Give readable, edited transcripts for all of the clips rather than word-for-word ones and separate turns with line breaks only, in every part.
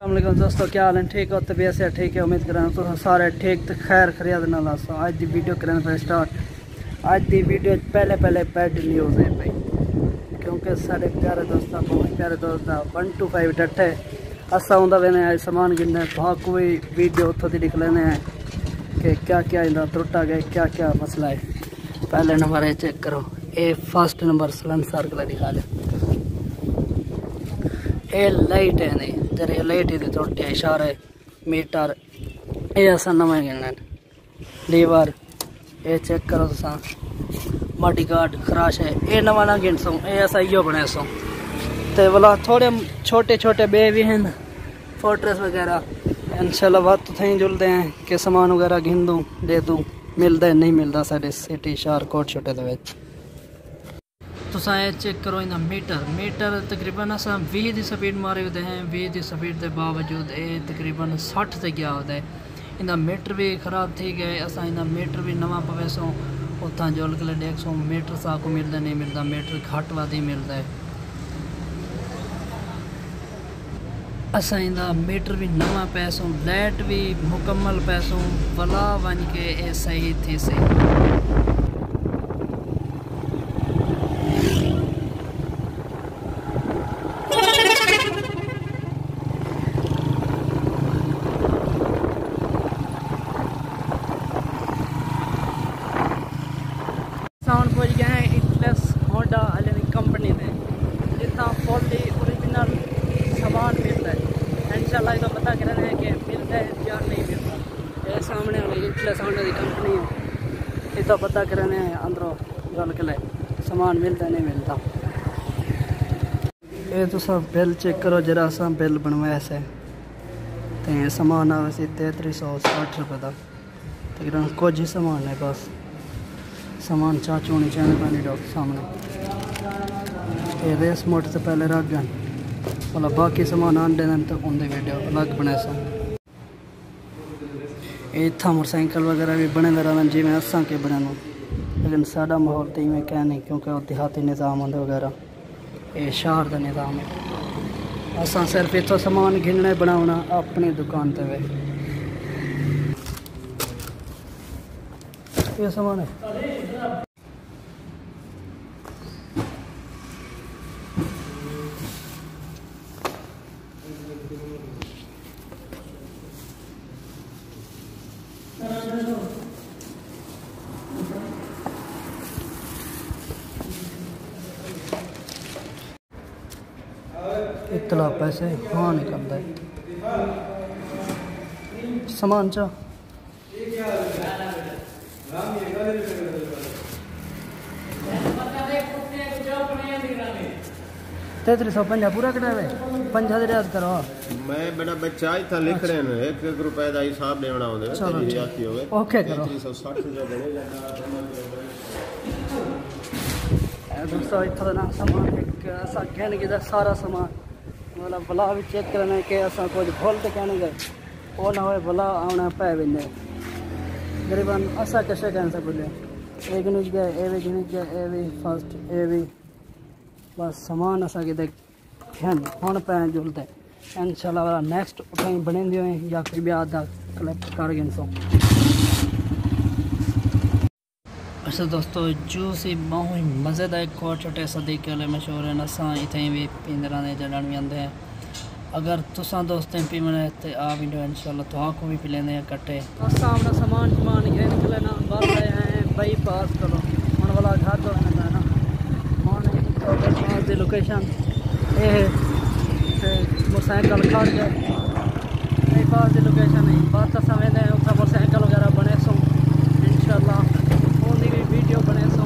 अस्सलाम दोस्तों, क्या हाल है? ठीक हो? तबीयत से ठीक है? उम्मीद करें तो सारे ठीक तो खैर खरियाद नाल आसो। आज की वीडियो करें पे स्टार्ट। आज की वीडियो पहले बैड न्यूज़ है भाई, क्योंकि सारे प्यारे दोस्त बहुत प्यारे दोस्त 125 डटे असा आंदा वेने आज सामान गिनने बहुत कोई वीडियो उतो की लिख लेने हैं कि क्या क्या इंदा त्रुटा गया, क्या क्या मसला है। पहले नंबर है, चेक करो, ये फर्स्ट नंबर सलेंसर का दिखा ले। ये लाइट है नहीं जरा लाइट ही त्रुटी है, इशारे मीटर ये असा नवा गिनना लीवर। ये चेक करो तुसा मल्टी गार्ड खराश है, ये नवा ना गिन सो, ये असा इो बने सो। तो बोला थोड़े छोटे छोटे बे भी हैं फोर्ट्रेस वगैरह। इंशाल्लाह बात तो थी जुलते हैं कि सामान वगैरह गिन दूँ दे दूँ, मिलता है नहीं मिलता साढ़े सिटी शारकोट छोटे दे। तुसा ये चेक करो इना मीटर तकरीबन असा 20 की स्पीड मारे होते हैं। 20 की स्पीड के बावजूद ये तकरीबन 60 से गया होता है। इना मीटर भी खराब थी गए। असा इना मीटर भी नवा पवे सो उतना जोल के देख सो मीटर सा को मिलता नहीं मिलता, मीटर घट वादी मिलता है। असा इंदा मीटर भी नवा पैसों, लाइट भी मुकम्मल पैसों वला वन के ये सही थी सही। साउंड पहुँच गए हैं इटलेस होंडा कंपनी में, जितना फुल्ली ओरिजिनल सामान मिलता है। इंशाल्लाह तो पता कर रहे हैं कि मिलता है या नहीं मिलता। ये सामने वाली इटलेस होंडा की कंपनी है, ये तो पता कर रहे हैं अंदरों गल के सामान मिलता नहीं मिलता। ये तो सब बिल चेक करो जरा, सा बिल बनवाया से तो सामान आवे से 3360 रुपये का। तकरीबन कुछ ही सामान है बस, सामान चाचू होनी चाहिए पानी डॉक्टर सामने। ये रेस मोटर से पहले रख गए भला, बाकी सामान आंडे दिन तक उनके वीडियो अलग बने सो। इतना मोटरसाइकिल वगैरह भी बने रहने जिमें असा के बने, लेकिन साडा माहौल तो इवें क्या नहीं, क्योंकि देहाती निज़ाम होंगे वगैरह, ये शहर का निज़ाम है। असा सिर्फ इतों सामान गिनने बनाना अपनी दुकान पे वे। ये सामान है इतला पैसे हाँ निकलता है सामान चा। तैतरी 150 पूरा कटावे 50 रियाद करो।
मैं बड़ा बच्चा ही था लिख रहे हैं 1 रुपए का हिसाब देना होगा। चलो
ओके करो।
360 जो बनेगा
दोस्तों इतना ना सामान एक ऐसा कहने की सारा सामान मतलब भला भी चेक करना है कि ऐसा कुछ भूल तो कहने गए वो ना हो भला आना पै बिने गरीबन ऐसा कैसे कह सकते बोले। एक गिनिज गया ए भी गिनिज गया, ए भी फर्स्ट ए भी बस सामान ऐसा कि हम पै जुलते इंशाल्लाह वाला नेक्स्ट उठाई बने दिए या फिर ब्याह का कलेक्ट कर गिन सो। अच्छा दोस्तों जूस ही बहुत मज़ेदार एक और छोटे सदीक वाले मशहूर है असा इतने भी पींदर जलन भी आते हैं। अगर तुसा दोस्तें पीवने तो आ भी इंशाल्लाह तो आपको भी पी लेंगे कट्टे। असा अपना सामान घेर के लेना बस रहे हैं बाई पास करो मन वाला घर तो है ना पास लोकेशन ये मोटरसाइकिल खड़ जाए बाई पास की लोकेशन नहीं बात समझते हैं उत्तर मोटरसाइकिल वगैरह बने सो इंशाल्लाह भी वीडियो बने सो।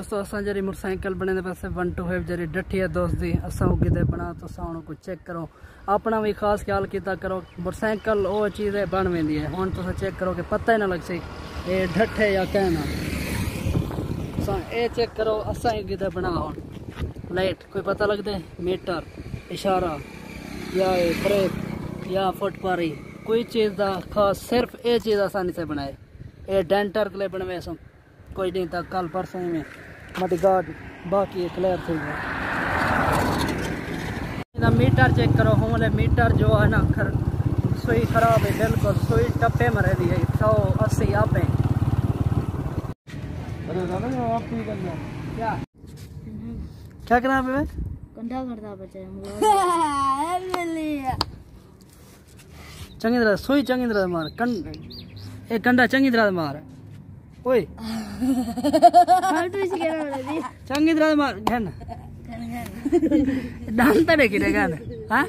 दोस्तों असा जी मोटरसाइकिल बने पासे 125 जी डठी है दोस्त दी असा उगे बना तो कुछ चेक करो अपना भी खास ख्याल किया करो मोटरसाइकिल वो चीज़ बन वी है हूँ तुम चेक करो कि पता ही ना लग सी ये डठे या कहना ये चेक करो असा ही उगे बना हूँ लाइट कोई पता लगता मीटर इशारा या ब्रेक या फुटपारी कोई चीज़ का खास सिर्फ ये चीज़ आसानी से बनाए ये डेंटर के लिए बनवे सो कोई नहीं था कल परसों में मडी गार्ड बाकी क्लियर थी गया मीटर चेक करो हमारे मीटर जो है ना सुई खराब है बिल्कुल सुई टप्पे में रही है 180 आप है क्या खराब है
कंधा करता बच्चा
चंगी तरह सुई चंगी तरह मार एक कंडा चंगी तरह मार ओए चंगी तरह मार घन डांता देखी रे घन हाँ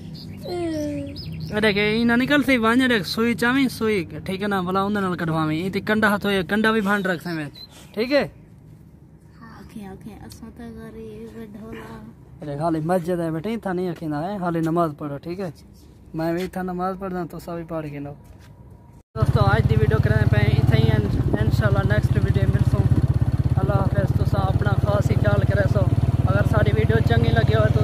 अरे के इना निकल सी वांझ रे सुई चावी सुई ठीक है ना भला उंदे नाल कढवावी इती कंडा हाथ होए कंडा भी भांड रख से ठीक है
आंखें आंखें असा त गरीब ढोला
अरे खाली मस्जिद है बेटे था नहीं अखीना है खाली नमाज पढ़ो ठीक है मैं भी था नमाज पढ़ना तो सभी पढ़ के लो दोस्तों आज की वीडियो करने पे इतना ही इंशाल्लाह नेक्स्ट वीडियो मिलसूँ अल्लाह हाफिज़ तुसा अपना खास ही ख्याल करे सो अगर सारी वीडियो चंगी लगी हो